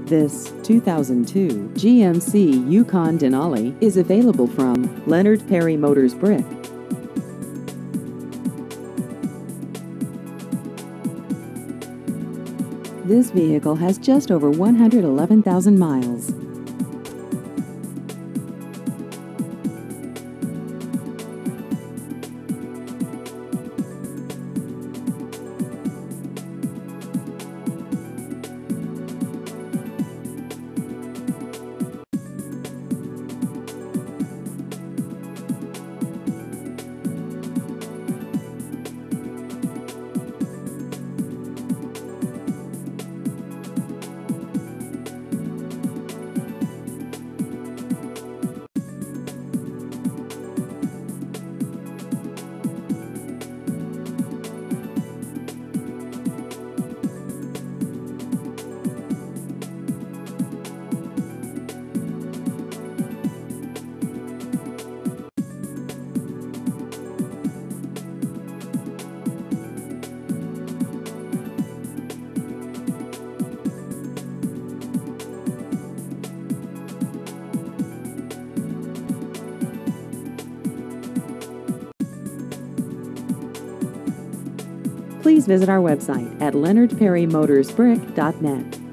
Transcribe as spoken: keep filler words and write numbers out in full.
This two thousand two G M C Yukon Denali is available from Leonard Perry Motors Brick. This vehicle has just over one hundred eleven thousand miles. Please visit our website at leonard perry motors brick dot net.